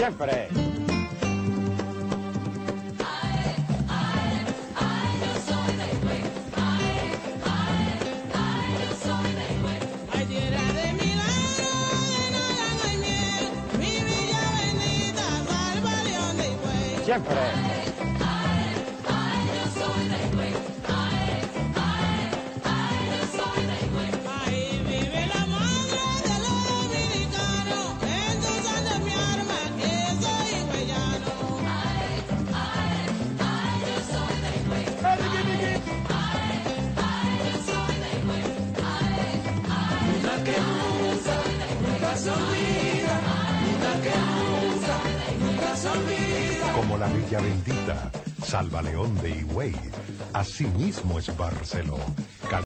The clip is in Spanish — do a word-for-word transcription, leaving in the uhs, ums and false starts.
Siempre. Siempre. Ahí vive la madre de los dominicanos, endulzando mi alma, que soy higüeyano. Ay, ay, ay, yo soy de Higüey. Ay, ay, yo soy de Higüey. Ay, ay, una que nunca, nunca se olvida, una que nunca, nunca se olvida. Como la Villa Bendita, Salva León de Higüey. Así mismo es Barceló.